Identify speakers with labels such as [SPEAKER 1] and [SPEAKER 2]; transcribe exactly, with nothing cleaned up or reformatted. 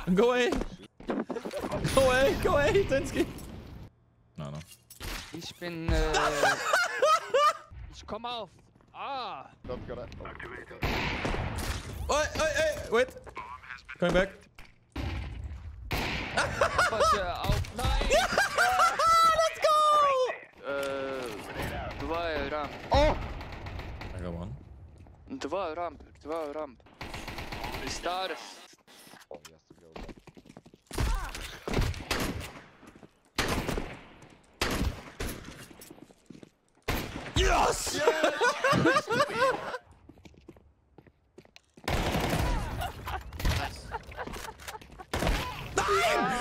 [SPEAKER 1] Go away. Go away, go away, Tensky. No, no.
[SPEAKER 2] Ich bin, äh... ich komm auf. Ah!
[SPEAKER 3] Don't go that.
[SPEAKER 1] Wait, wait, wait, wait. Coming back.
[SPEAKER 2] Passe auf, nein!
[SPEAKER 1] Let's go!
[SPEAKER 2] Äh... Два рамп.
[SPEAKER 3] Oh!
[SPEAKER 1] I got one.
[SPEAKER 2] Два рамп, два рамп. Stars.
[SPEAKER 3] Oh, he has to go back.
[SPEAKER 1] Yes! Yes!